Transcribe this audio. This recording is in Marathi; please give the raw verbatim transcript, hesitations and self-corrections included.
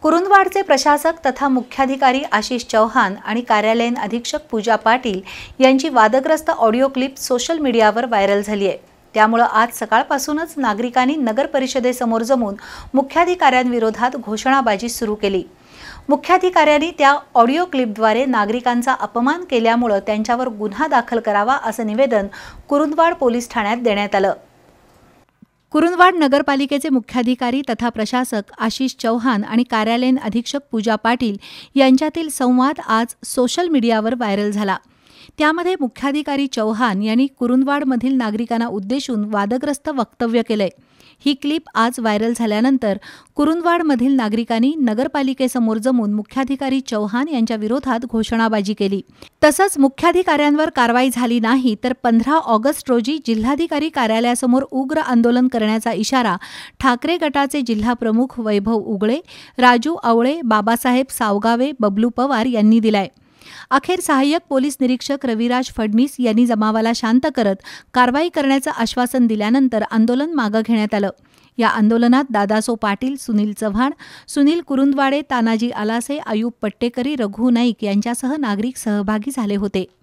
कुरुंदवाडचे प्रशासक तथा मुख्याधिकारी आशिष चौहान आणि कार्यालयीन अधीक्षक पूजा पाटील यांची वादग्रस्त ऑडिओ क्लिप सोशल मीडियावर व्हायरल झाली आहे। त्यामुळे आज सकाळपासूनच नागरिकांनी नगर परिषदेसमोर जमून मुख्याधिकाऱ्यांविरोधात घोषणाबाजी सुरू केली। मुख्याधिकाऱ्यांनी त्या ऑडिओ क्लिपद्वारे नागरिकांचा अपमान केल्यामुळे त्यांच्यावर गुन्हा दाखल करावा असं निवेदन कुरुंदवाड पोलीस ठाण्यात देण्यात आलं। कुरुंदवाड नगरपालिकेचे मुख्याधिकारी तथा प्रशासक आशिष चौहान आणि कार्यालयीन अधीक्षक पूजा पाटील यांच्यातील संवाद आज सोशल मीडियावर व्हायरल झाला। त्यामध्ये मुख्याधिकारी चौहान यांनी कुरुंदवाडमधील नागरिकांना उद्देशून वादग्रस्त वक्तव्य केले। ही क्लिप आज व्हायरल झाल्यानंतर कुरुंदवाडमधील नागरिकांनी नगरपालिकेसमोर जमून मुख्याधिकारी चौहान यांच्या विरोधात घोषणाबाजी केली। तसंच मुख्याधिकाऱ्यांवर कारवाई झाली नाही तर पंधरा ऑगस्ट रोजी जिल्हाधिकारी कार्यालयासमोर उग्र आंदोलन करण्याचा इशारा ठाकरे गटाचे जिल्हा प्रमुख वैभव उगळे, राजू आवळे, बाबासाहेब सावगावे, बबलू पवार यांनी दिलाय। अखेर सहाय्यक पोलीस निरीक्षक रविराज फडणीस यांनी जमावाला शांत करत कारवाई करण्याचं आश्वासन दिल्यानंतर आंदोलन मागे घेण्यात आलं। या आंदोलनात दादासो पाटील, सुनील चव्हाण, सुनील कुरुंदवाडे, तानाजी आलासे, आयुब पट्टेकरी, रघु नाईक यांच्यासह नागरिक सहभागी झाले होते।